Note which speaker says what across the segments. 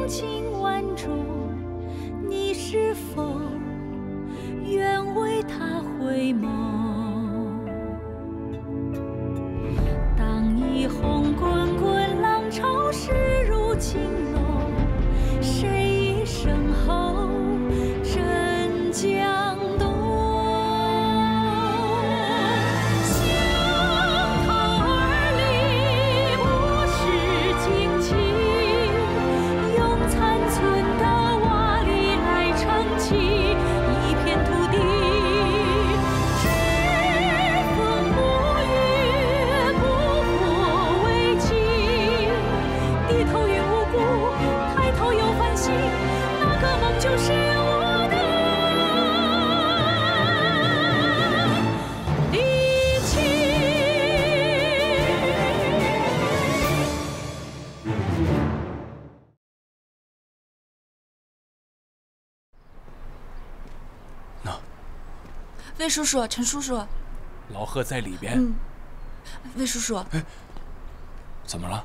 Speaker 1: 风情万种，你是否愿为他回眸？当一泓滚滚浪潮势如情浓，谁一声吼，真江东。就是我的力气。
Speaker 2: 那，
Speaker 3: 魏叔叔、陈叔叔，
Speaker 2: 老贺在里边。
Speaker 3: 魏叔叔，
Speaker 2: 哎，怎么了？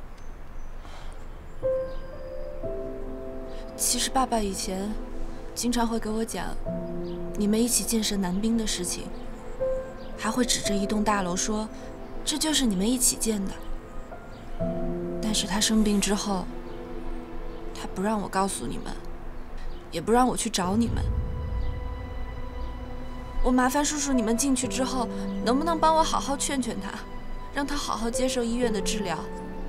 Speaker 3: 其实爸爸以前经常会给我讲你们一起建设南滨的事情，还会指着一栋大楼说这就是你们一起建的。但是他生病之后，他不让我告诉你们，也不让我去找你们。我麻烦叔叔你们进去之后，能不能帮我好好劝劝他，让他好好接受医院的治疗。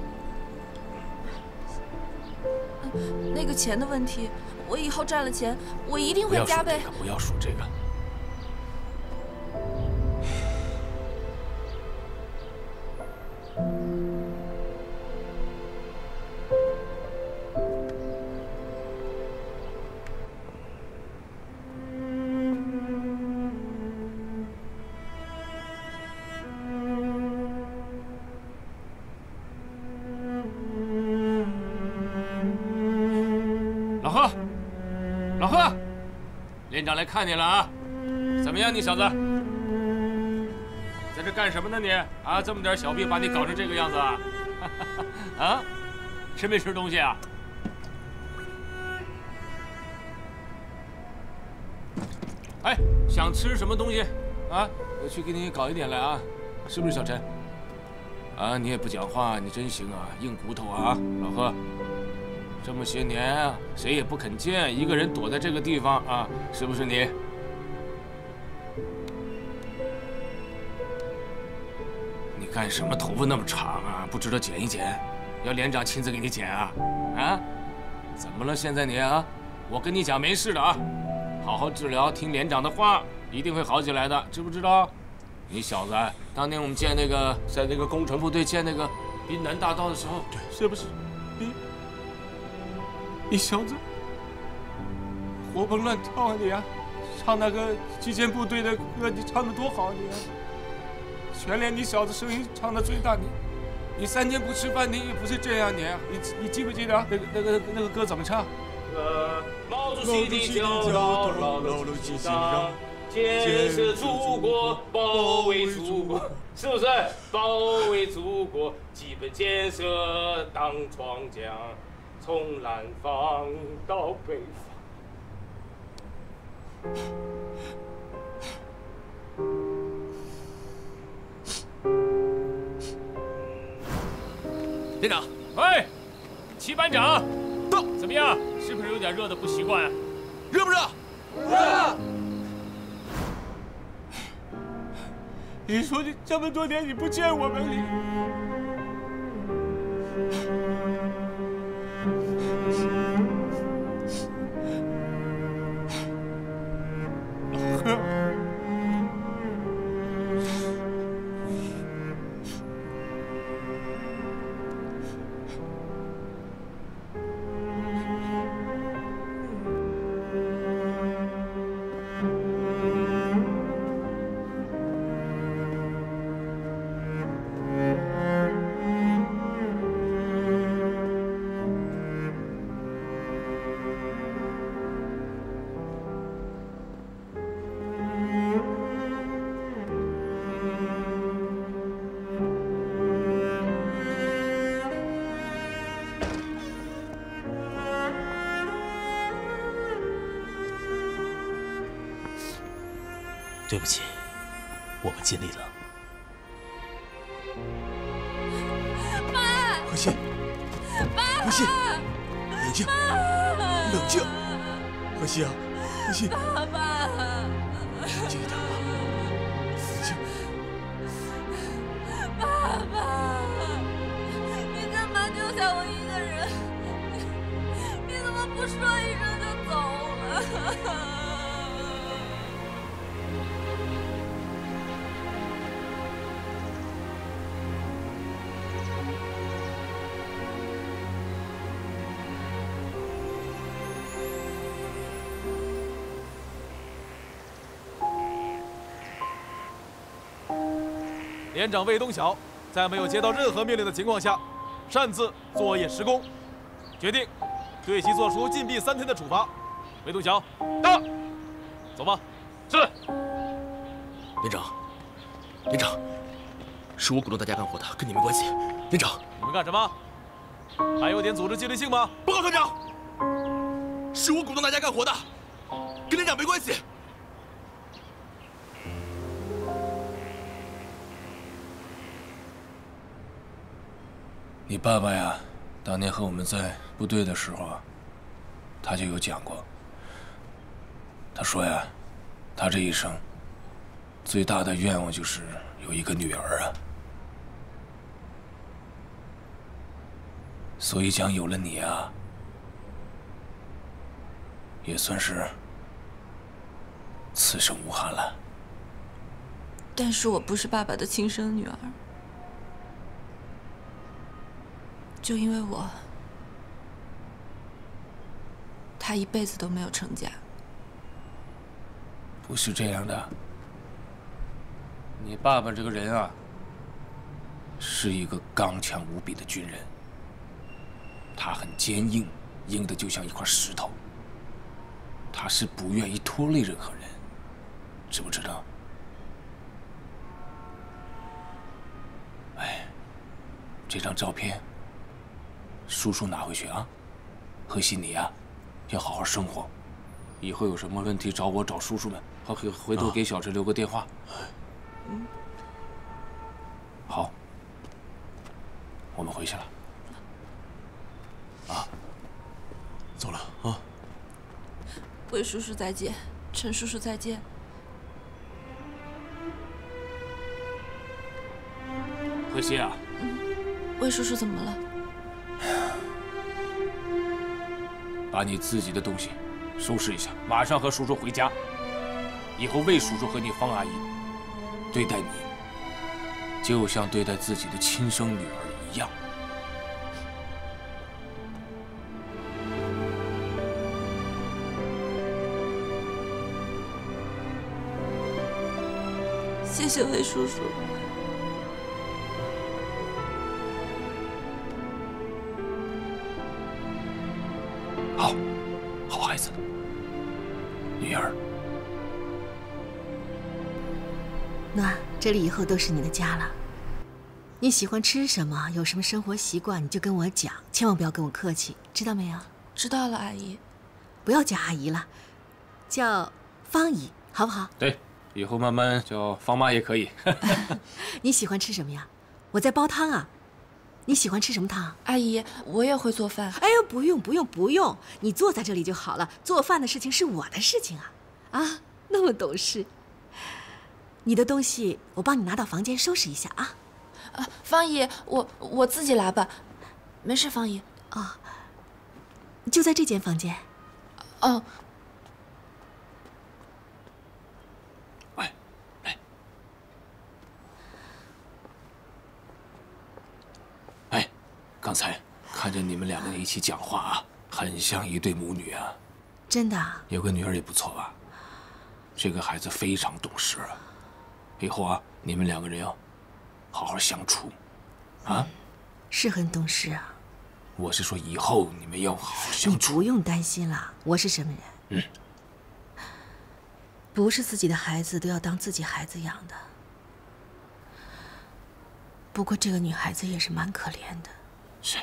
Speaker 3: 那个钱的问题，我以后赚了钱，我一定会加倍。
Speaker 2: 不要说这个。老贺，连长来看你了啊！怎么样，你小子，在这干什么呢你？啊，这么点小病把你搞成这个样子啊？啊，吃没吃东西啊？哎，想吃什么东西啊？我去给你搞一点来啊，是不是小陈？啊，你也不讲话，你真行啊，硬骨头啊，老贺。这么些年啊，谁也不肯见，一个人躲在这个地方啊，是不是你？你干什么？头发那么长啊，不知道剪一剪？要连长亲自给你剪啊？啊？怎么了？现在你啊？我跟你讲，没事的啊，好好治疗，听连长的话，一定会好起来的，知不知道？你小子，当年我们建那个，在那个工程部队建那个滨南大道的时候，是不是？你小子活蹦乱跳啊你啊！唱那个击剑部队的歌，你唱得多好你啊！全连你小子声音唱得最大，你3天不吃饭，你也不是这样你啊！你记不记得那个歌怎么唱？毛主席的教导牢牢记心上，建设祖国，保卫祖国，是不是？保卫祖国，基本建设当庄稼。从南方到北方，连长，哎，齐班长，到，怎么样？是不是有点热的不习惯啊？热不热？热。你说你这么多年你不见我们，
Speaker 4: 对不起，我们尽力了。
Speaker 1: 爸，
Speaker 5: 何西，何西，冷静，冷静，何西啊，何西，
Speaker 1: 爸爸，
Speaker 5: 冷静一点啊，冷静。
Speaker 1: 爸爸，你干嘛丢下我一个人？你怎么不说一声就走了？
Speaker 6: 连长魏东晓在没有接到任何命令的情况下，擅自作业施工，决定对其作出禁闭3天的处罚。魏东晓，到，走吧。是。
Speaker 4: 连长，连长，是我鼓动大家干活的，跟你没关系。连长，
Speaker 6: 你们干什么？还有点组织纪律性吗？
Speaker 4: 报告团长，是我鼓动大家干活的，跟连长没关系。
Speaker 2: 你爸爸呀，当年和我们在部队的时候啊，他就有讲过。他说呀，他这一生最大的愿望就是有一个女儿啊。所以讲有了你啊，也算是此生无憾了。
Speaker 3: 但是我不是爸爸的亲生女儿。就因为我，他一辈子都没有成家。
Speaker 2: 不是这样的，你爸爸这个人啊，是一个刚强无比的军人。他很坚硬，硬的就像一块石头。他是不愿意拖累任何人，知不知道？哎，这张照片。叔叔拿回去啊，何西你呀，要好好生活，以后有什么问题找我找叔叔们，回头给小陈留个电话。好，我们回去了。啊，
Speaker 4: 走了啊。
Speaker 3: 魏叔叔再见，陈叔叔再见。
Speaker 2: 何西啊，
Speaker 3: 魏叔叔怎么了？
Speaker 2: 把你自己的东西收拾一下，马上和叔叔回家。以后魏叔叔和你方阿姨对待你，就像对待自己的亲生女儿一样。
Speaker 3: 谢谢魏叔叔。
Speaker 2: 好孩子，女儿。
Speaker 7: 那这里以后都是你的家了。你喜欢吃什么？有什么生活习惯，你就跟我讲，千万不要跟我客气，知道没有？
Speaker 3: 知道了，阿姨。
Speaker 7: 不要叫阿姨了，叫方姨，好不好？
Speaker 2: 对，以后慢慢叫方妈也可以。
Speaker 7: 你喜欢吃什么呀？我在煲汤啊。你喜欢吃什么汤？
Speaker 3: 阿姨，我也会做饭。
Speaker 7: 哎呦，不用不用不用，你坐在这里就好了。做饭的事情是我的事情啊！啊，那么懂事。你的东西我帮你拿到房间收拾一下啊。
Speaker 3: 方姨，我自己来吧，没事，方姨。
Speaker 7: 哦，就在这间房间。
Speaker 3: 哦。
Speaker 2: 刚才看见你们两个人一起讲话啊，很像一对母女啊。
Speaker 7: 真的啊？
Speaker 2: 有个女儿也不错吧？这个孩子非常懂事啊。以后啊，你们两个人要好好相处，啊？
Speaker 7: 是很懂事啊。
Speaker 2: 我是说，以后你们要好好相处。
Speaker 7: 你不用担心了，我是什么人？不是自己的孩子都要当自己孩子养的。不过这个女孩子也是蛮可怜的。
Speaker 2: 是。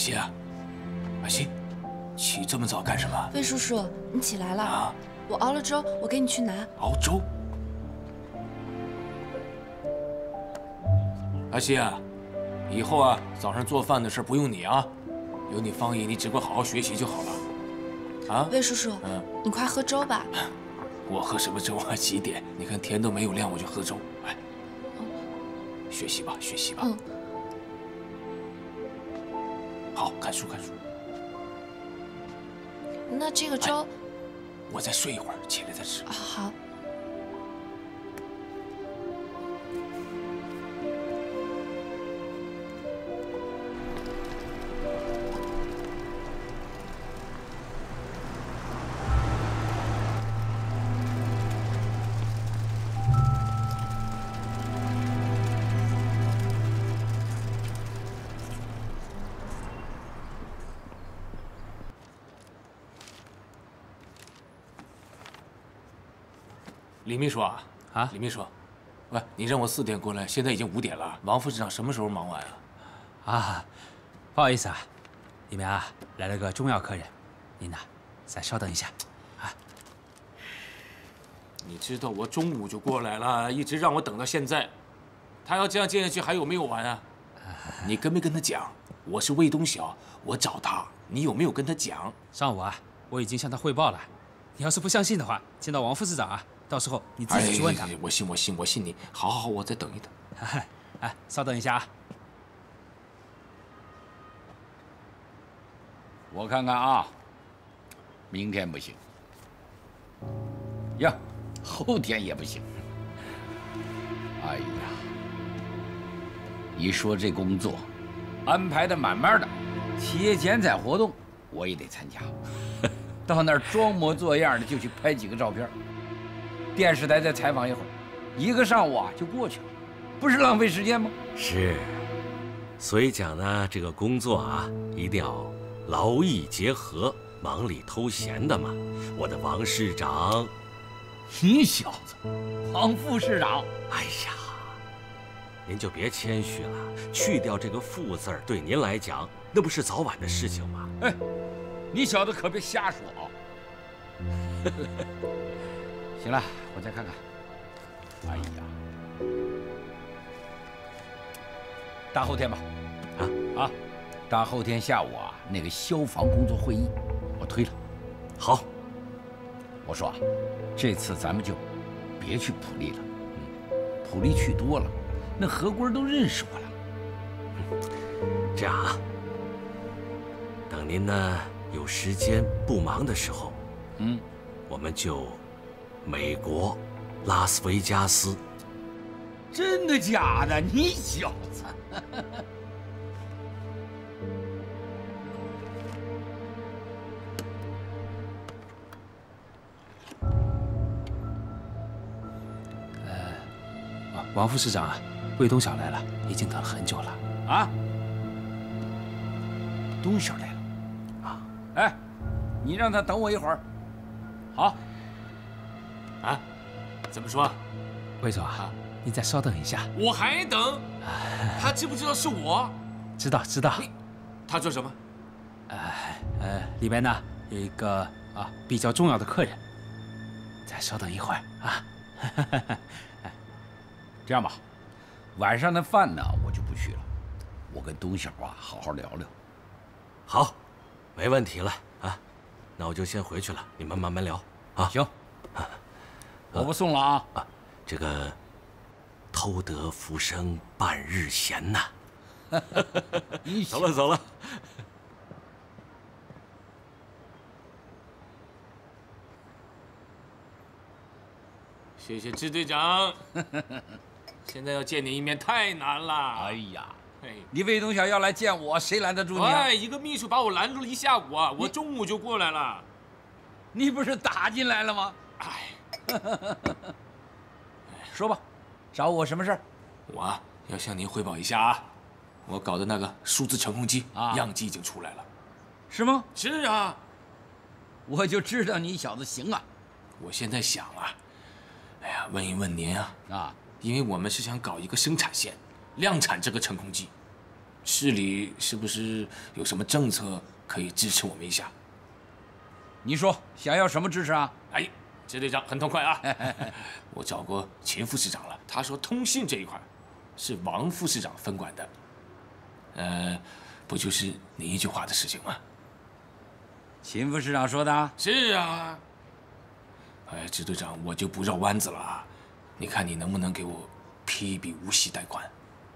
Speaker 2: 西啊，阿西，起这么早干什么？
Speaker 3: 魏叔叔，你起来了。
Speaker 2: 啊，
Speaker 3: 我熬了粥，我给你去拿。
Speaker 2: 熬粥。阿西啊，以后啊，早上做饭的事不用你啊，有你方姨，你只管好好学习就好了。啊，
Speaker 3: 魏叔叔，你快喝粥吧。
Speaker 2: 我喝什么粥啊？几点？你看天都没有亮，我就喝粥。哎，学习吧，学习吧。好，看书看书。
Speaker 3: 那这个粥，
Speaker 2: 我再睡一会儿，起来再吃。
Speaker 3: 好。
Speaker 2: 李秘书啊，李秘书，喂，你让我4点过来，现在已经5点了。王副市长什么时候忙完啊？
Speaker 8: 不好意思啊，里面啊来了个重要客人，您呢再稍等一下啊。
Speaker 2: 你知道我中午就过来了，一直让我等到现在，他要这样见下去还有没有完啊？你跟没跟他讲？我是魏东晓，我找他，你有没有跟他讲？
Speaker 8: 上午啊，我已经向他汇报了。你要是不相信的话，见到王副市长啊。到时候你自己去问他。
Speaker 2: 我信你。好，我再等一等。
Speaker 8: 哎，稍等一下啊。
Speaker 9: 我看看啊，明天不行，呀，后天也不行。哎呀，一说这工作，安排的满满的，企业剪彩活动我也得参加，到那儿装模作样的就去拍几个照片。电视台再采访一会儿，1个上午啊就过去了，不是浪费时间吗？
Speaker 10: 是，所以讲呢，这个工作啊，一定要劳逸结合，忙里偷闲的嘛。我的王市长，
Speaker 9: 你小子，王副市长，
Speaker 10: 哎呀，您就别谦虚了，去掉这个“副”字儿，对您来讲，那不是早晚的事情吗？
Speaker 9: 哎，你小子可别瞎说啊！行了，我再看看。哎呀，大后天吧。大后天下午啊，那个消防工作会议，我推了。
Speaker 10: 好，
Speaker 9: 我说啊，这次咱们就别去普利了。普利去多了，那何官都认识我了。
Speaker 10: 这样啊，等您呢有时间不忙的时候，我们就美国拉斯维加斯。
Speaker 9: 真的假的？你小子！
Speaker 8: 王副市长啊，魏东晓来了，已经等了很久了。
Speaker 9: 啊？东晓来了？啊？哎，你让他等我一会儿。好。
Speaker 2: 啊？怎么说？
Speaker 8: 魏总啊，你再稍等一下。
Speaker 2: 我还等？他知不知道是我？
Speaker 8: 知道。
Speaker 2: 他说什么？
Speaker 8: 里面呢有一个比较重要的客人，再稍等一会儿啊。
Speaker 9: 这样吧，晚上的饭呢我就不去了，我跟东晓啊好好聊聊。
Speaker 10: 好，没问题了啊，那我就先回去了，你们慢慢聊啊。
Speaker 9: 行，我不送了啊。
Speaker 10: 这个偷得浮生半日闲呐。走了。
Speaker 2: 谢谢支队长。现在要见你一面太难了。
Speaker 9: 哎呀，你魏东晓要来见我，谁拦得住你啊？
Speaker 2: 哎，一个秘书把我拦住了1下午啊，我中午就过来了。
Speaker 9: 你不是打进来了吗？哎，说吧，找我什么事儿？
Speaker 2: 我要向您汇报一下啊，我搞的那个数字程控机样机已经出来了。
Speaker 9: 是吗？
Speaker 2: 是啊，
Speaker 9: 我就知道你小子行啊。
Speaker 2: 我现在想啊，哎呀，问一问您啊，因为我们是想搞一个生产线，量产这个程控机。 市里是不是有什么政策可以支持我们一下？
Speaker 9: 你说想要什么支持啊？
Speaker 2: 哎，支队长很痛快啊！我找过前副市长了，他说通信这一块是王副市长分管的。不就是你一句话的事情吗？
Speaker 9: 秦副市长说的。
Speaker 2: 是啊。哎，支队长，我就不绕弯子了，你看你能不能给我批一笔无息贷款？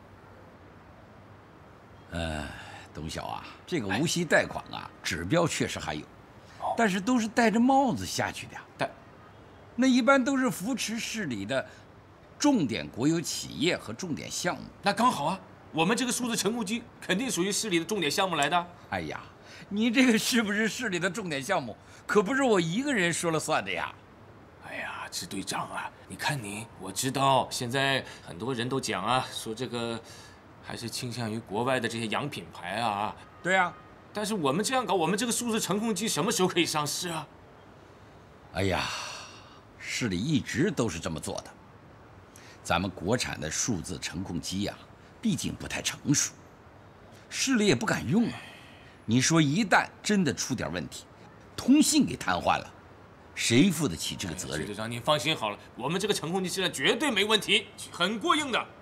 Speaker 9: 董晓啊，这个无息贷款啊，指标确实还有，但是都是戴着帽子下去的呀。那一般都是扶持市里的重点国有企业和重点项目。
Speaker 2: 那刚好啊，我们这个数字成控机肯定属于市里的重点项目来的。
Speaker 9: 哎呀，你这个是不是市里的重点项目，可不是我一个人说了算的呀。
Speaker 2: 哎呀，支队长啊，你看你，我知道现在很多人都讲啊，说这个还是倾向于国外的这些洋品牌啊。
Speaker 9: 对啊，
Speaker 2: 但是我们这样搞，我们这个数字成控机什么时候可以上市啊？
Speaker 9: 哎呀，市里一直都是这么做的。咱们国产的数字成控机呀，毕竟不太成熟，市里也不敢用啊。你说一旦真的出点问题，通信给瘫痪了，谁负得起这个责任？
Speaker 2: 支队长，您放心好了，我们这个成控机质量绝对没问题，很过硬的。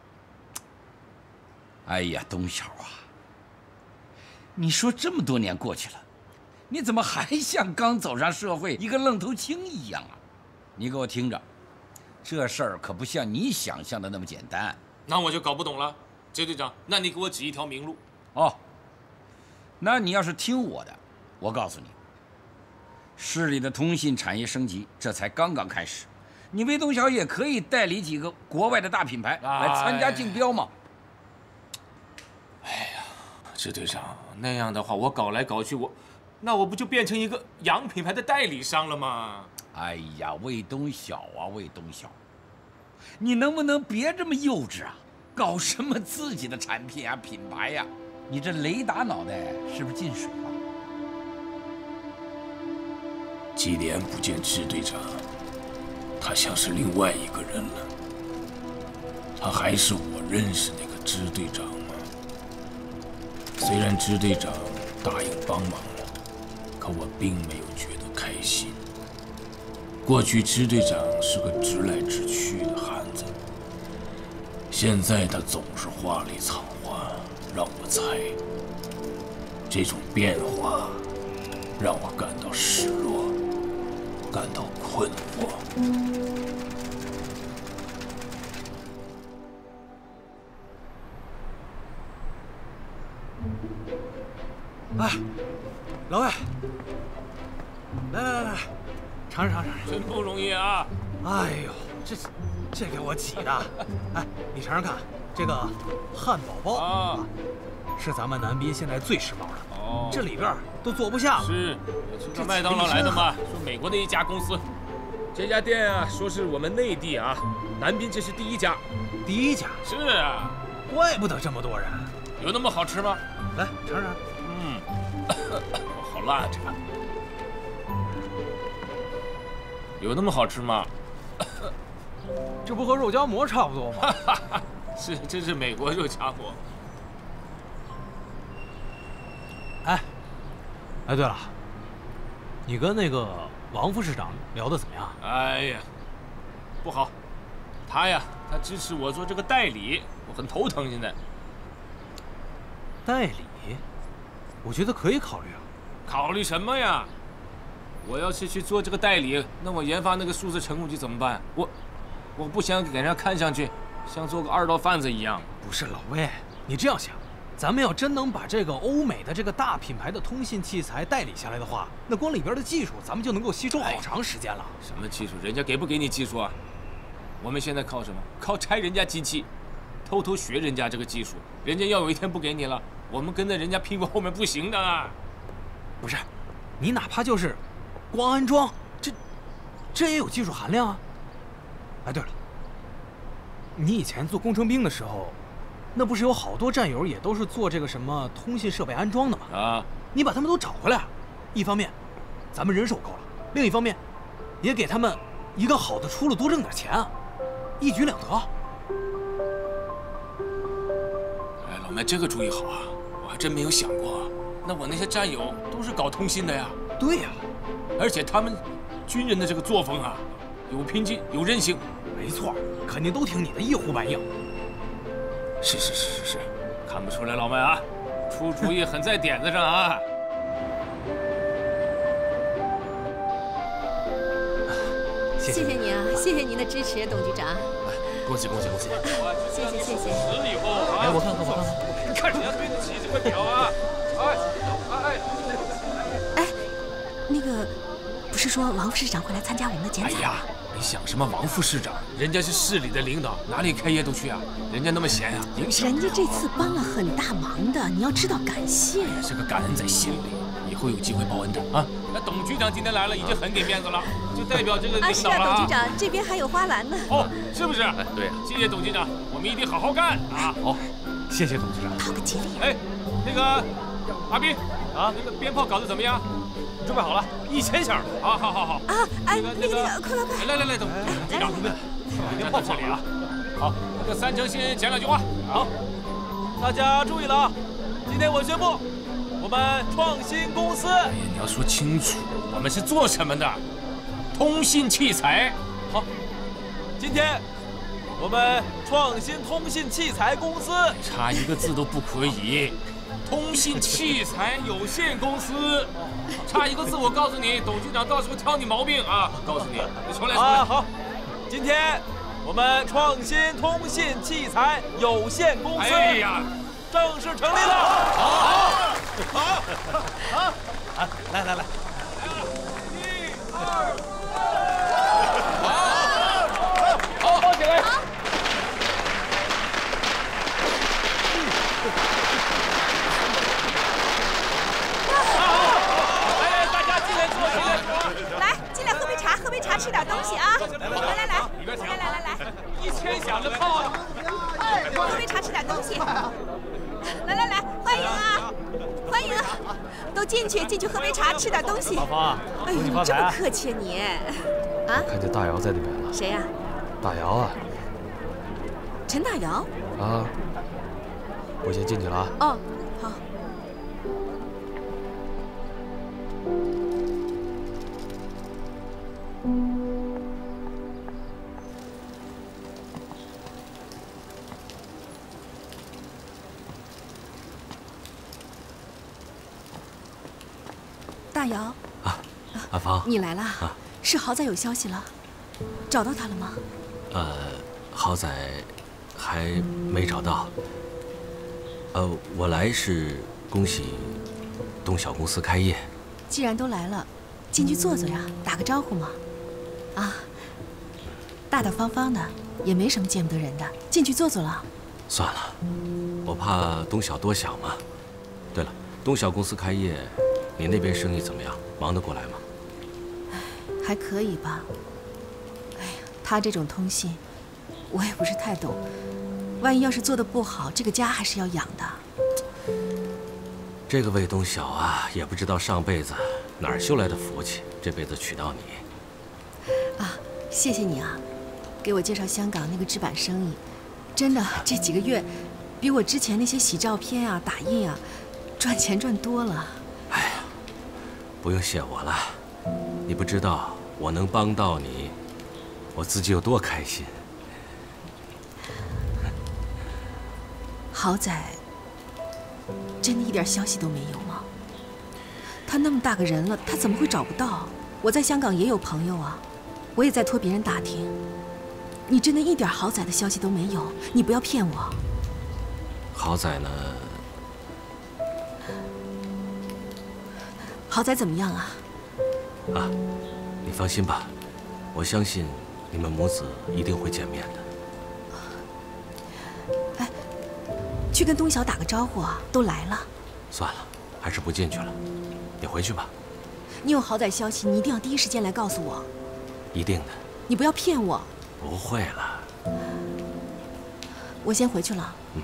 Speaker 9: 哎呀，董晓啊，你说这么多年过去了，你怎么还像刚走上社会一个愣头青一样啊？你给我听着，这事儿可不像你想象的那么简单。
Speaker 2: 那我就搞不懂了，支队长，那你给我指一条明路。
Speaker 9: 哦，那你要是听我的，我告诉你，市里的通信产业升级这才刚刚开始，你魏东晓也可以代理几个国外的大品牌来参加竞标嘛。
Speaker 2: 哎呀，支队长，那样的话我搞来搞去，那我不就变成一个洋品牌的代理商了吗？
Speaker 9: 哎呀，魏东晓啊，魏东晓，你能不能别这么幼稚啊？搞什么自己的产品啊、品牌呀？你这雷达脑袋是不是进水了？
Speaker 2: 几年不见支队长，他像是另外一个人了。他还是我认识那个支队长吗？虽然支队长答应帮忙了，可我并没有觉得开心。过去支队长是个直来直去的汉子，现在他总是话里藏话，让我猜。这种变化让我感到失落，感到困惑。
Speaker 5: 哎，老魏，来，尝尝。
Speaker 2: 真不容易啊！
Speaker 5: 哎呦，这给我挤的。哎，你尝尝看，这个汉堡包啊，是咱们南滨现在最时髦的。哦，这里边都坐不下了。
Speaker 2: 是，我从麦当劳来的嘛，说美国的一家公司。这家店啊，说是我们内地啊，南滨这是第一家。
Speaker 5: 第一家？
Speaker 2: 是啊，
Speaker 5: 怪不得这么多人。
Speaker 2: 有那么好吃吗？
Speaker 5: 来尝尝。
Speaker 2: 好辣这个。有那么好吃吗？
Speaker 5: 这不和肉夹馍差不多吗？
Speaker 2: 是，这是美国肉夹馍。
Speaker 5: 哎，对了，你跟那个王副市长聊得怎么样？
Speaker 2: 哎呀，不好，他支持我做这个代理，我很头疼现在。
Speaker 5: 代理？我觉得可以考虑啊。
Speaker 2: 考虑什么呀？我要是去做这个代理，那我研发那个数字成控机怎么办？我不想给人家看上去像做个二道贩子一样。
Speaker 5: 不是老魏，你这样想，咱们要真能把这个欧美的这个大品牌的通信器材代理下来的话，那光里边的技术咱们就能够吸收好长时间了。
Speaker 2: 什么技术？人家给不给你技术啊？我们现在靠什么？靠拆人家机器，偷偷学人家这个技术。人家要有一天不给你了，我们跟在人家屁股后面不行的。
Speaker 5: 不是，你哪怕就是光安装，这也有技术含量啊。哎，对了，你以前做工程兵的时候，那不是有好多战友也都是做这个什么通信设备安装的吗？啊，你把他们都找回来，一方面咱们人手够了，另一方面也给他们一个好的出路，多挣点钱啊，一举两得。
Speaker 2: 哎，老麦这个主意好啊。 真没有想过，那我那些战友都是搞通信的呀。
Speaker 5: 对呀，
Speaker 2: 而且他们军人的这个作风啊，有拼劲，有韧性。
Speaker 5: 没错，肯定都听你的一呼百应。
Speaker 2: 是，看不出来老麦啊，出主意很在点子上啊。
Speaker 7: 谢谢你啊，谢谢您的支持，董局长。
Speaker 4: 恭喜！
Speaker 7: 谢谢。
Speaker 2: 以后啊，
Speaker 5: 哎，我看看，
Speaker 2: 你看人家对得起这个表啊！
Speaker 7: 哎，那个，不是说王副市长会来参加我们的剪彩吗？
Speaker 2: 哎呀，你想什么王副市长？人家是市里的领导，哪里开业都去啊。人家那么闲啊，影响。
Speaker 7: 人家这次帮了很大忙的，你要知道感谢。
Speaker 2: 这个感恩在心里，以后有机会报恩的啊。那董局长今天来了，已经很给面子了，就代表这个领导了。
Speaker 7: 是啊，董局长这边还有花篮呢。
Speaker 2: 哦，是不是？
Speaker 4: 哎，对呀。
Speaker 2: 谢谢董局长，我们一定好好干啊！
Speaker 5: 好，谢谢董局长。
Speaker 7: 讨个吉利。
Speaker 2: 哎，那个阿斌啊，那个鞭炮搞得怎么样？
Speaker 6: 准备好了，1000响。
Speaker 2: 好。
Speaker 7: 啊，哎，那个，快！
Speaker 2: 来，董局长，鞭炮这里啊。好，那个3成先讲2句话。
Speaker 6: 好，大家注意了啊！今天我宣布，我们创新公司。
Speaker 2: 哎呀，你要说清楚，我们是做什么的？通信器材。
Speaker 6: 好，今天我们创新通信器材公司。
Speaker 2: 差一个字都不可以。通信器材有限公司，差一个字，我告诉你，董局长到时候挑你毛病啊！告诉你，你重来。
Speaker 6: 好，今天我们创新通信器材有限公司，
Speaker 2: 哎呀，
Speaker 6: 正式成立了。好，来，1、2、
Speaker 2: 好，抱起来。
Speaker 7: 来，进来喝杯茶，吃点东西啊！来
Speaker 2: ，1000响的炮，
Speaker 7: 喝杯茶，吃点东西。来，欢迎啊！都进去喝杯茶，吃点东西。
Speaker 5: 老方，
Speaker 7: 哎呦，你这么客气你，啊？
Speaker 11: 看见大姚在那边了。
Speaker 7: 谁呀？
Speaker 11: 大姚啊。
Speaker 7: 陈大姚。
Speaker 11: 啊。我先进去了啊。
Speaker 7: 哦，好。大姚
Speaker 10: 啊，阿芳，
Speaker 7: 你来了啊？是豪仔有消息了，找到他了吗？
Speaker 10: 豪仔还没找到。我来是恭喜东小公司开业。
Speaker 7: 既然都来了，进去坐坐呀，打个招呼嘛。啊，大大方方的，也没什么见不得人的，进去坐坐了。
Speaker 10: 算了，我怕东小多想嘛。对了，东小公司开业。你那边生意怎么样？忙得过来吗？
Speaker 7: 还可以吧。哎呀，他这种通信，我也不是太懂。万一要是做得不好，这个家还是要养的。
Speaker 10: 这个魏东晓啊，也不知道上辈子哪儿修来的福气，这辈子娶到你。
Speaker 7: 啊，谢谢你啊，给我介绍香港那个制版生意，真的这几个月，比我之前那些洗照片啊、打印啊，赚钱赚多了。
Speaker 10: 哎呀。不用谢我了，你不知道我能帮到你，我自己有多开心。
Speaker 7: 豪仔，真的一点消息都没有吗？他那么大个人了，他怎么会找不到？我在香港也有朋友啊，我也在托别人打听。你真的一点豪仔的消息都没有？你不要骗我。
Speaker 10: 豪仔呢？
Speaker 7: 豪仔怎么样啊？
Speaker 10: 啊，你放心吧，我相信你们母子一定会见面的。
Speaker 7: 哎，去跟东晓打个招呼啊，都来了。
Speaker 10: 算了，还是不进去了，你回去吧。
Speaker 7: 你有豪仔消息，你一定要第一时间来告诉我。
Speaker 10: 一定的。
Speaker 7: 你不要骗我。
Speaker 10: 不会了。
Speaker 7: 我先回去了。
Speaker 10: 嗯。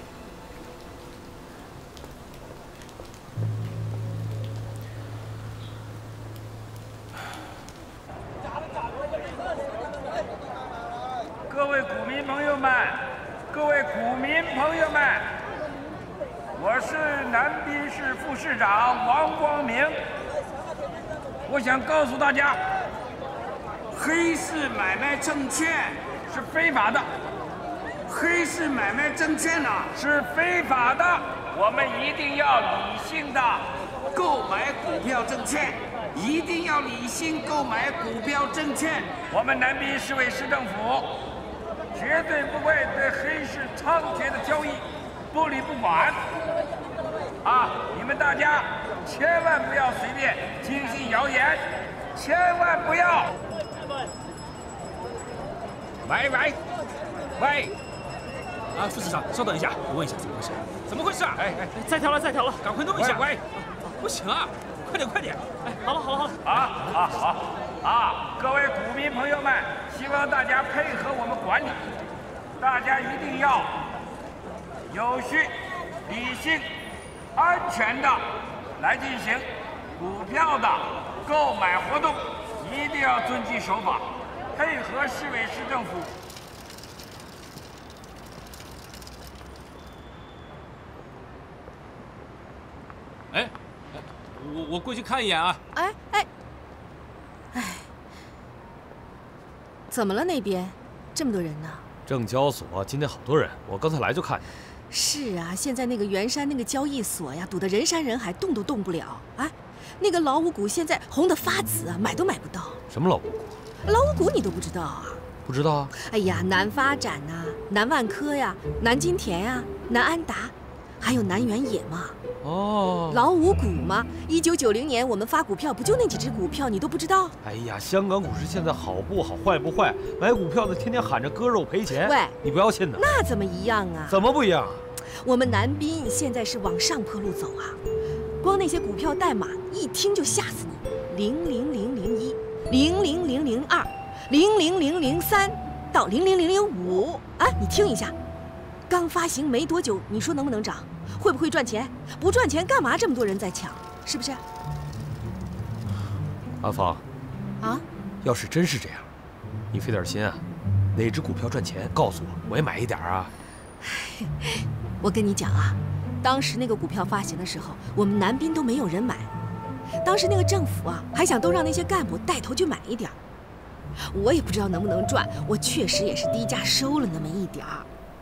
Speaker 12: 各位股民朋友们， 我是南滨市副市长王光明。我想告诉大家，黑市买卖证券是非法的。黑市买卖证券呢是非法的，我们一定要理性的购买股票证券，一定要理性购买股票证券。我们南滨市委市政府绝对不会对黑市猖獗的交易不理不管。你们大家千万不要随便听信谣言，千万不要。喂！
Speaker 5: 副市长，稍等一下，我问一下怎么回事？怎么回事啊？再调了，赶快弄一下！不行啊，快点！好了。
Speaker 12: 各位股民朋友们，希望大家配合我们管理，大家一定要有序、理性、安全的来进行股票的购买活动，一定要遵纪守法，配合市委市政府。
Speaker 2: 我过去看一眼啊！
Speaker 7: 怎么了那边？这么多人呢？
Speaker 11: 证交所今天好多人，我刚才来就看见。
Speaker 7: 是啊，现在那个圆山那个交易所呀，堵得人山人海，动都动不了。那个老五股现在红得发紫啊，买都买不到。
Speaker 11: 什么老五股？
Speaker 7: 老五股你都不知道啊？
Speaker 11: 不知道啊。
Speaker 7: 哎呀，南发展呐，南万科呀，南金田呀，南安达，还有南原野嘛。老五股嘛，1990年我们发股票不就那几只股票，你都不知道？
Speaker 11: 哎呀，香港股市现在好不好，坏不坏？买股票的天天喊着割肉赔钱。
Speaker 7: 喂，
Speaker 11: 你不要信的。
Speaker 7: 那怎么一样啊？
Speaker 11: 怎么不一样？
Speaker 7: 我们南滨现在是往上坡路走啊，光那些股票代码一听就吓死你，00001、00002、00003到00005你听一下，刚发行没多久，你说能不能涨？会不会赚钱？不赚钱干嘛这么多人在抢？是不是？
Speaker 11: 阿芳，要是真是这样，你费点心啊，哪只股票赚钱，告诉我，我也买一点啊。
Speaker 7: 我跟你讲啊，当时那个股票发行的时候，我们南滨都没有人买。当时那个政府还想都让那些干部带头去买一点。我也不知道能不能赚，我确实也是低价收了那么一点儿。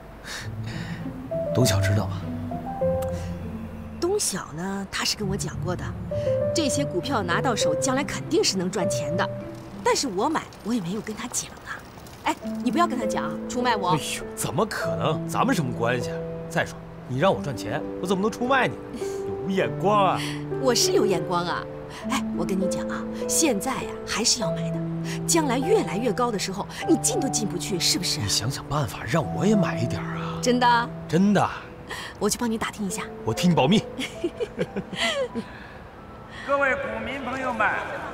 Speaker 11: 董晓知道吗？
Speaker 7: 东晓呢，他是跟我讲过的，这些股票拿到手，将来肯定是能赚钱的。但是我买，我也没有跟他讲啊。你不要跟他讲，出卖我。
Speaker 11: 哎呦，怎么可能？咱们什么关系啊？再说，你让我赚钱，我怎么能出卖你呢？有眼光啊！
Speaker 7: 我是有眼光啊。我跟你讲啊，现在还是要买的，将来越来越高的时候，你进都进不去，是不是？
Speaker 11: 你想想办法，让我也买一点啊！
Speaker 7: 真的？
Speaker 11: 真的。
Speaker 7: 我去帮你打听一下。
Speaker 11: 我替你保密。
Speaker 12: 各位股民朋友们，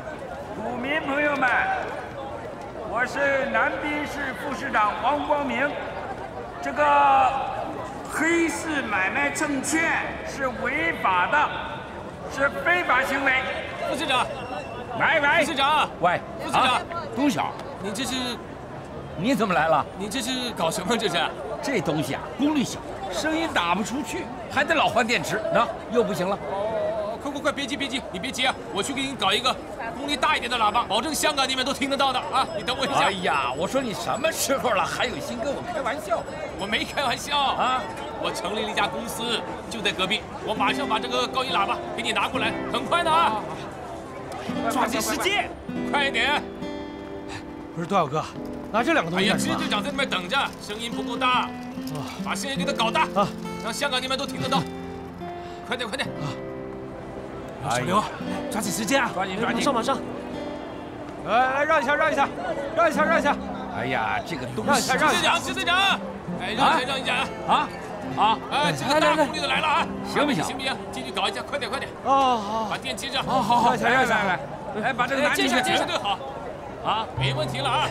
Speaker 12: 我是南滨市副市长王光明。这个黑市买卖证券是违法的，是非法行为。
Speaker 2: 副市长，
Speaker 12: 喂，
Speaker 2: 副市长，副市长，
Speaker 9: 董晓， 你怎么来了？
Speaker 2: 你这是搞什么？
Speaker 9: 这东西功率小，声音打不出去，还得老换电池，又不行了。
Speaker 2: 快，别急，你别急啊！我去给你搞一个功率大一点的喇叭，保证香港那边都听得到的啊！你等我一下。
Speaker 9: 哎呀，我说你什么时候了，还有心跟我开玩笑？
Speaker 2: 我没开玩笑啊！我成立了一家公司，就在隔壁，我马上把这个高音喇叭给你拿过来，很快的啊！
Speaker 5: 抓紧时间，
Speaker 2: 快一点！
Speaker 11: 不是多少哥，拿这两个东西干什么？
Speaker 2: 支队长在那边等着，声音不够大，把声音给他搞大啊，让香港那边都听得到。快点啊！
Speaker 5: 小刘，抓紧时间啊！
Speaker 9: 抓紧！
Speaker 5: 马上！来，让一下！
Speaker 9: 哎呀，这个东西！
Speaker 2: 支队长，让一下这个大功率的来了啊！
Speaker 9: 行不行？
Speaker 2: 进去搞一下，快点！
Speaker 5: 好，
Speaker 2: 把电接上。
Speaker 5: 好，让一下，
Speaker 9: 来，把这个拿进去。
Speaker 2: 接上对好。没问题了啊！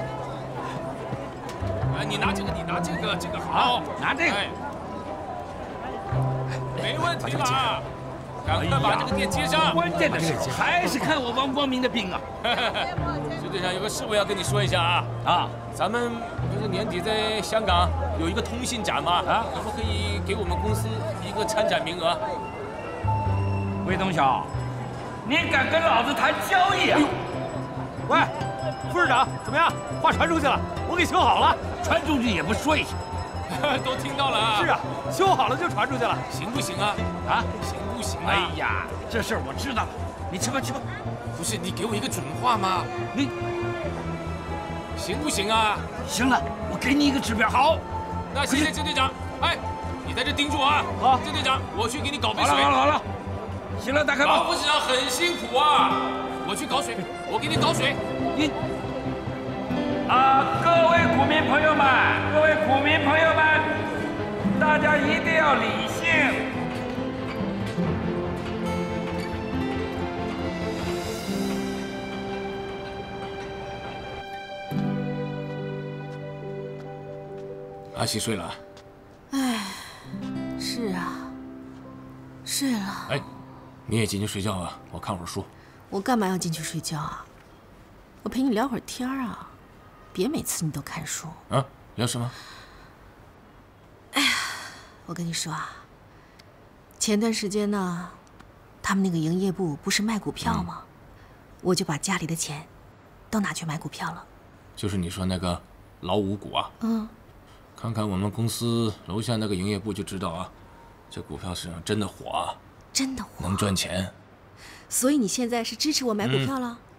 Speaker 2: 你拿这个好，
Speaker 9: 拿这个，
Speaker 2: 没问题了啊！ 赶快把这个店接上。
Speaker 12: 关键的时候还是看我王光明的病啊！
Speaker 2: 支队长有个事我要跟你说一下啊。啊，咱们不是年底在香港有一个通信展吗？啊，可不可以给我们公司一个参展名额？
Speaker 12: 魏东晓，你敢跟老子谈交易啊？
Speaker 5: 喂，副市长怎么样？话传出去了，我给修好了。
Speaker 12: 传出去也不说一声。
Speaker 2: 都听到了啊！
Speaker 5: 是啊，修好了就传出去了，
Speaker 2: 行不行啊？啊，行不行啊？
Speaker 12: 哎呀，这事儿我知道了，你去吧去吧。
Speaker 2: 不是你给我一个准话吗？你行不行啊？
Speaker 12: 行了，我给你一个指标。
Speaker 2: 好，那谢谢支队长。哎，你在这盯住啊！好，支队长，我去给你搞杯水。
Speaker 12: 好了，行了，打开吧。
Speaker 2: 副市长很辛苦啊，我去搞水，我给你搞水。你。
Speaker 12: 各位股民朋友们，大家一定要理性。
Speaker 2: 阿西睡了。
Speaker 7: 哎，是啊，睡了。
Speaker 2: 哎，你也进去睡觉啊，我看会儿书。
Speaker 7: 我干嘛要进去睡觉啊？我陪你聊会儿天啊。别每次你都看书
Speaker 2: 啊！聊什么？
Speaker 7: 哎呀，我跟你说啊，前段时间呢，他们那个营业部不是卖股票吗？我就把家里的钱都拿去买股票了。
Speaker 2: 就是你说那个老五股啊？嗯。看看我们公司楼下那个营业部就知道啊，这股票市场真的火啊！
Speaker 7: 真的火，
Speaker 2: 能赚钱。
Speaker 7: 所以你现在是支持我买股票了？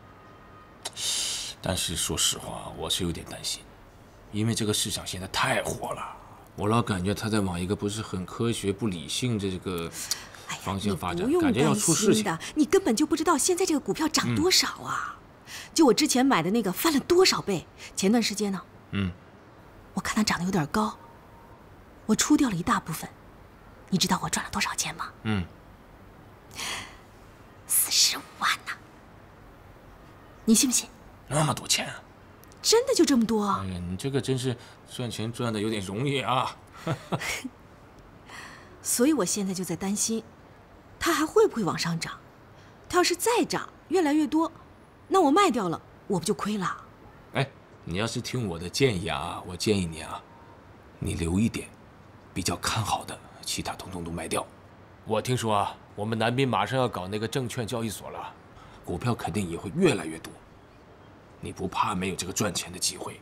Speaker 2: 但是说实话，我是有点担心，因为这个市场现在太火了，我老感觉它在往一个不是很科学、不理性的这个方向发展，感觉要出事情的。
Speaker 7: 你根本就不知道现在这个股票涨多少啊！就我之前买的那个翻了多少倍？前段时间呢，我看它涨得有点高，我出掉了一大部分。你知道我赚了多少钱吗？45万呢！你信不信？
Speaker 2: 那么多钱啊！
Speaker 7: 真的就这么多？
Speaker 2: 哎呀，你这个真是赚钱赚的有点容易啊！
Speaker 7: 所以我现在就在担心，它还会不会往上涨？它要是再涨越来越多，那我卖掉了，我不就亏了？
Speaker 2: 哎，你要是听我的建议啊，我建议你啊，你留一点，比较看好的，其他统统都卖掉。我听说啊，我们南滨马上要搞那个证券交易所了，股票肯定也会越来越多。你不怕没有这个赚钱的机会？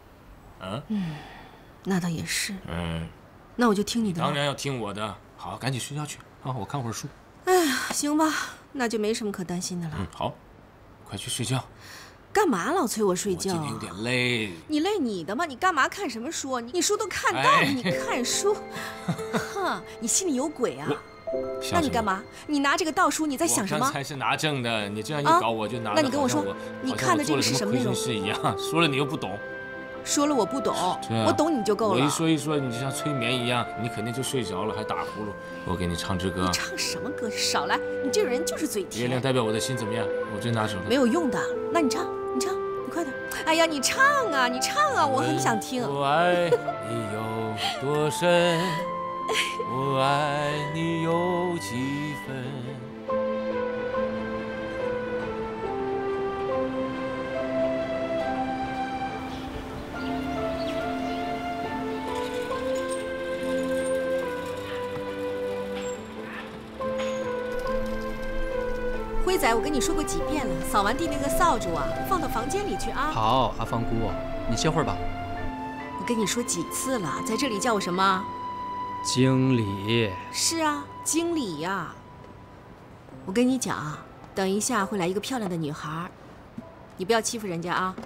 Speaker 7: 那倒也是。那我就听你的。
Speaker 2: 当然要听我的。好，赶紧睡觉去啊！我看会儿书。
Speaker 7: 哎呀，行吧，那就没什么可担心的了。
Speaker 2: 好，快去睡觉。
Speaker 7: 干嘛老催我睡觉？
Speaker 2: 我今天有点累。
Speaker 7: 你累你的嘛，你干嘛看什么书？你书都看到了，你看书？哼，你心里有鬼啊！那你干嘛？你拿这个道书，你在想什么？
Speaker 2: 我刚才是拿正的，你这样一搞，我就拿了。
Speaker 7: 那你跟我说，你看的这个是什么内容？
Speaker 2: 是一样，说了你又不懂。
Speaker 7: 说了我不懂，我懂你就够了。
Speaker 2: 我一说一说，你就像催眠一样，你肯定就睡着了，还打呼噜。我给你唱支歌。
Speaker 7: 你唱什么歌？少来！你这个人就是嘴甜。
Speaker 2: 月亮代表我的心怎么样？我真拿手了。
Speaker 7: 没有用的，那你唱，你快点。哎呀，你唱啊，我很想听。
Speaker 2: 我爱你有多深？我爱你有几分？
Speaker 7: 辉仔，我跟你说过几遍了，扫完地那个扫帚啊，放到房间里去啊。
Speaker 13: 好，阿芳姑，你歇会儿吧。
Speaker 7: 我跟你说几次了，在这里叫我什么？
Speaker 13: 经理。
Speaker 7: 是啊，经理呀。我跟你讲啊，等一下会来一个漂亮的女孩，你不要欺负人家啊。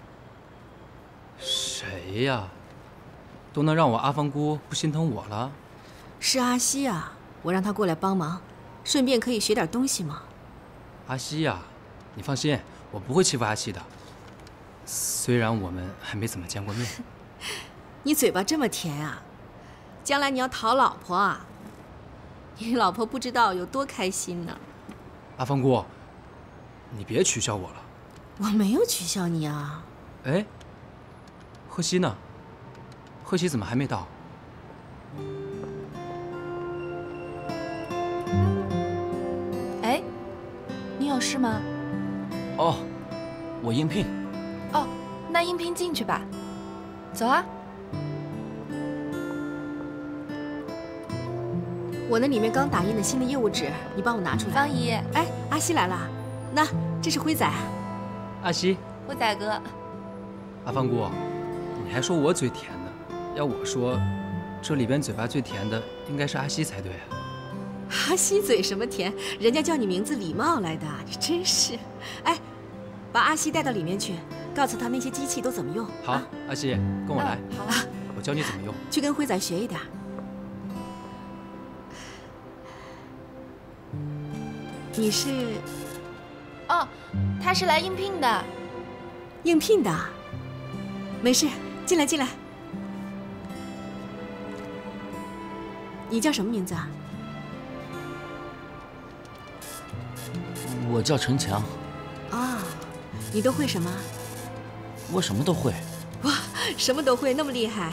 Speaker 13: 谁呀？都能让我阿芳姑不心疼我了？
Speaker 7: 是阿西啊，我让她过来帮忙，顺便可以学点东西嘛。
Speaker 13: 阿西呀，你放心，我不会欺负阿西的。虽然我们还没怎么见过面。
Speaker 7: 你嘴巴这么甜啊，将来你要讨老婆啊，你老婆不知道有多开心呢。
Speaker 13: 阿芳姑，你别取笑我了。
Speaker 7: 我没有取笑你啊。
Speaker 13: 哎，贺西呢？贺西怎么还没到？
Speaker 3: 有事吗？
Speaker 4: 哦，我应聘。
Speaker 3: 哦，那应聘进去吧。走啊。
Speaker 7: 我那里面刚打印的新的业务纸，你帮我拿出来。
Speaker 3: 方姨，
Speaker 7: 哎，阿西来了，那这是辉仔。
Speaker 13: 阿西，
Speaker 3: 辉仔哥。
Speaker 13: 阿芳姑，你还说我嘴甜呢？要我说，这里边嘴巴最甜的应该是阿西才对啊。
Speaker 7: 阿西嘴什么甜？人家叫你名字礼貌来的，你真是。哎，把阿西带到里面去，告诉他那些机器都怎么用。
Speaker 13: 好，啊、阿西，跟我来。
Speaker 7: 好啊，
Speaker 13: 我教你怎么用。
Speaker 7: 去跟辉仔学一点。你是？
Speaker 3: 哦，他是来应聘的。
Speaker 7: 应聘的？没事，进来进来。你叫什么名字啊？
Speaker 4: 我叫陈强。
Speaker 7: 啊，你都会什么？
Speaker 4: 我什么都会。
Speaker 7: 哇，什么都会，那么厉害。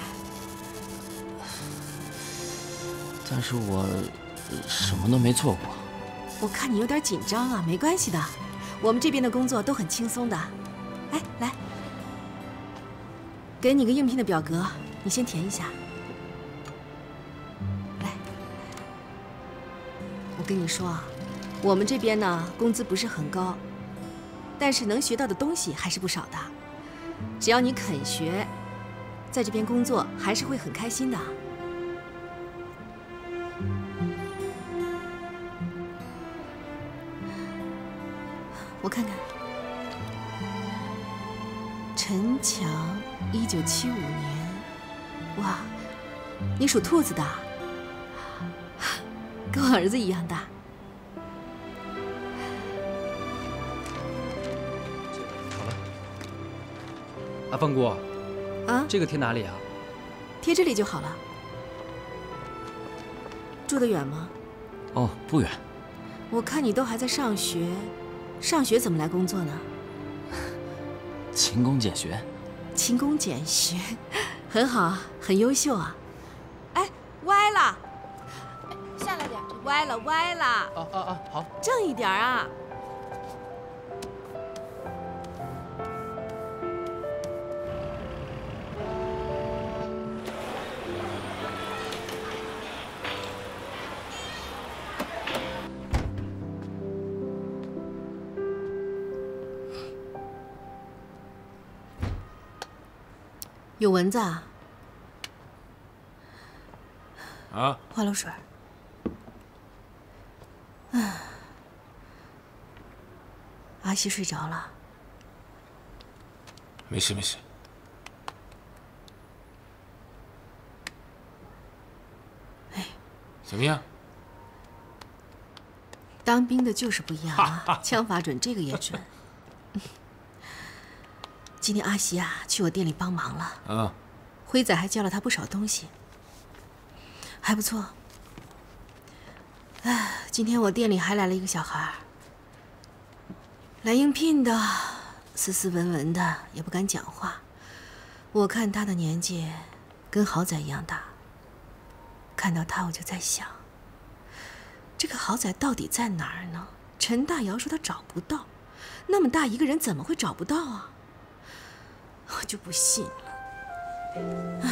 Speaker 4: 但是我什么都没做过。
Speaker 7: 我看你有点紧张啊，没关系的，我们这边的工作都很轻松的。哎，来，给你个应聘的表格，你先填一下。来，我跟你说啊，我们这边呢，工资不是很高，但是能学到的东西还是不少的。只要你肯学，在这边工作还是会很开心的。我看看，陈强，1975年，哇，你属兔子的，跟我儿子一样大。
Speaker 13: 好了，阿芳姑，
Speaker 7: 啊，
Speaker 13: 这个贴哪里啊？
Speaker 7: 贴这里就好了。住得远吗？
Speaker 4: 哦，不远。
Speaker 7: 我看你都还在上学。上学怎么来工作呢？
Speaker 4: 勤工俭学。
Speaker 7: 勤工俭学，很好，很优秀啊。哎，歪了，
Speaker 3: 下来点，
Speaker 7: 歪了，歪了。
Speaker 13: 啊，好，
Speaker 7: 正一点啊。有蚊子啊！
Speaker 2: 啊！
Speaker 7: 花露水。阿西睡着了。
Speaker 2: 没事没事。
Speaker 7: 哎，
Speaker 2: 怎么样？
Speaker 7: 当兵的就是不一样啊，枪法准，这个也准。今天阿西啊去我店里帮忙了，
Speaker 2: 啊，
Speaker 7: 辉仔还教了他不少东西，还不错。哎，今天我店里还来了一个小孩，来应聘的，斯斯文文的，也不敢讲话。我看他的年纪跟豪仔一样大，看到他我就在想，这个豪仔到底在哪儿呢？陈大尧说他找不到，那么大一个人怎么会找不到啊？我就不信了，唉。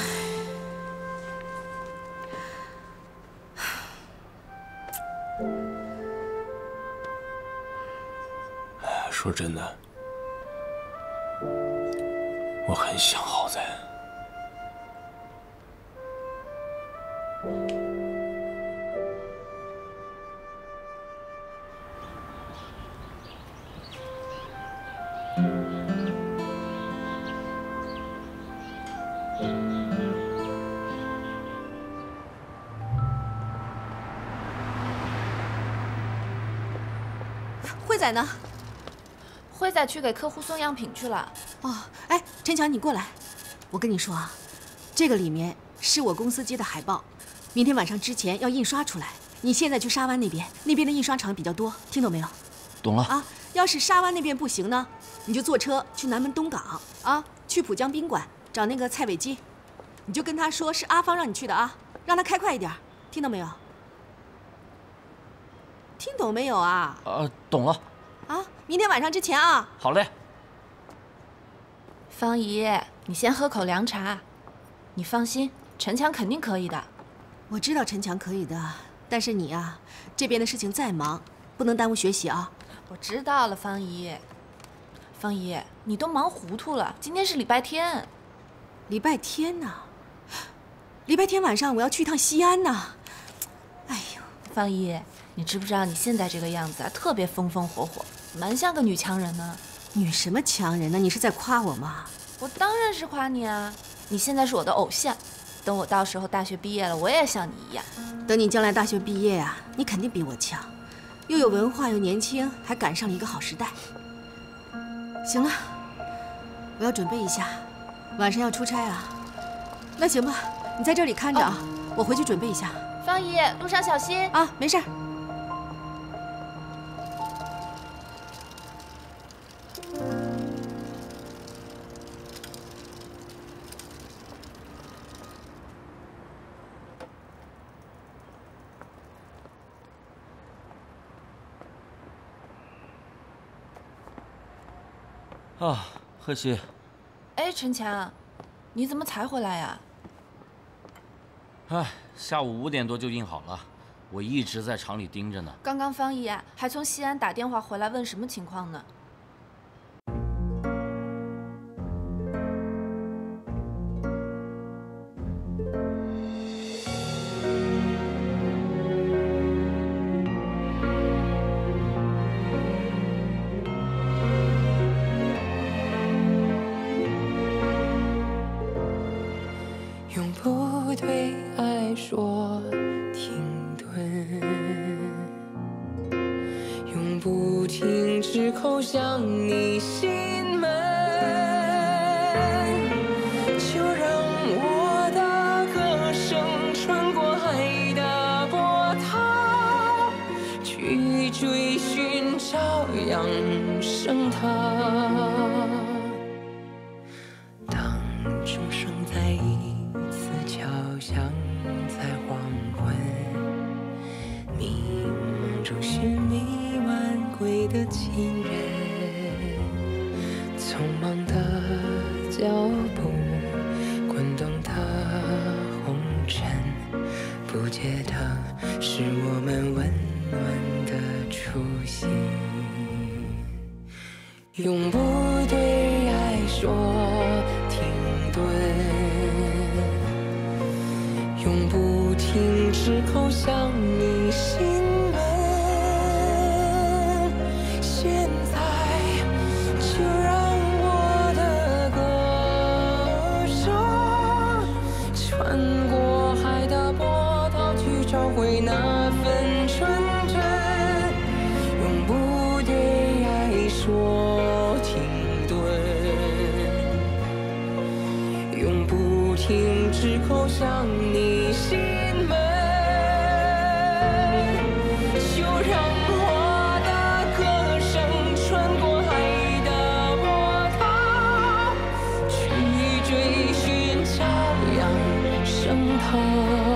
Speaker 2: 说真的，我很想豪仔。
Speaker 7: 辉仔呢？
Speaker 3: 辉仔去给客户送样品去了。
Speaker 7: 哦，哎，陈强，你过来。我跟你说啊，这个里面是我公司接的海报，明天晚上之前要印刷出来。你现在去沙湾那边，那边的印刷厂比较多，听懂没有？
Speaker 4: 懂了。
Speaker 7: 啊，要是沙湾那边不行呢，你就坐车去南门东港啊，去浦江宾馆找那个蔡伟基，你就跟他说是阿芳让你去的啊，让他开快一点，听懂没有？听懂没有啊？
Speaker 4: 懂了。
Speaker 7: 啊。 啊，明天晚上之前啊。
Speaker 4: 好嘞。
Speaker 3: 方姨，你先喝口凉茶。你放心，陈强肯定可以的。
Speaker 7: 我知道陈强可以的，但是你啊，这边的事情再忙，不能耽误学习啊。
Speaker 3: 我知道了，方姨。方姨，你都忙糊涂了。今天是礼拜天。
Speaker 7: 礼拜天呢？礼拜天晚上我要去一趟西安呢。哎呦，
Speaker 3: 方姨，你知不知道你现在这个样子啊，特别风风火火，蛮像个女强人呢。
Speaker 7: 女什么强人呢？你是在夸我吗？
Speaker 3: 我当然是夸你啊！你现在是我的偶像，等我到时候大学毕业了，我也像你一样。
Speaker 7: 等你将来大学毕业啊，你肯定比我强，又有文化又年轻，还赶上了一个好时代。行了，我要准备一下，晚上要出差啊。那行吧，你在这里看着啊，我回去准备一下。
Speaker 3: 方姨，路上小心
Speaker 7: 啊！没事儿。
Speaker 10: 啊，贺喜。
Speaker 3: 哎，陈强，你怎么才回来呀？
Speaker 10: 哎，下午5点多就印好了，我一直在厂里盯着呢。
Speaker 3: 刚刚方姨啊，还从西安打电话回来问什么情况呢？
Speaker 14: 永不对爱说停顿，永不停止叩响你心门。就让我的歌声穿过海的波涛，去追寻朝阳升腾。当钟声在一次敲响在黄昏，迷梦中寻觅晚归的亲人，匆忙的脚步，滚动的红尘，不解的是我们温暖的初心。永不对爱说停顿，永不停止叩响你心门。现在就让我的歌声穿过海的波涛，去找回那份纯真。永不对爱说停顿，永不停止叩响你心门。就让我的歌声穿过海的波涛，去追寻朝阳升腾。